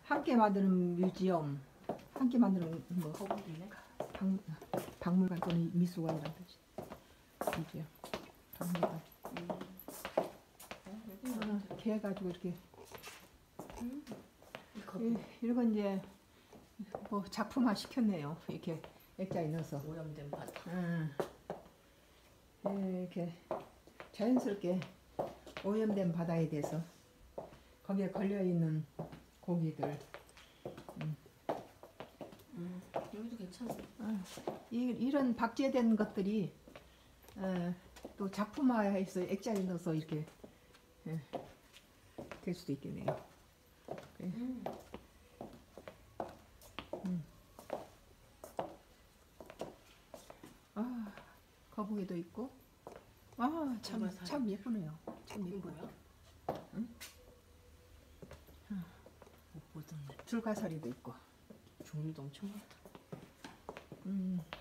함께 만드는 뮤지엄, 함께 만드는 뭐 거북이네. 박물관 또는 미술관이라는 뜻이. 뮤지엄, 박물관. 이렇게 해가지고 이렇게 이 거북이 이건 이제 뭐 작품화 시켰네요. 이렇게 액자에 넣어서. 오염된 바다. 이렇게 자연스럽게 오염된 바다에 대해서 거기에 걸려 있는 고기들. 여기도 괜찮아. 이런 박제된 것들이 또 작품화해서 액자에 넣어서 이렇게 될 수도 있겠네요. 거북이도 있고, 참 예쁘네요. 참 이거 예뻐요. 뭐야? 못 보던 줄가서리도 있고. 종류도 엄청 많다.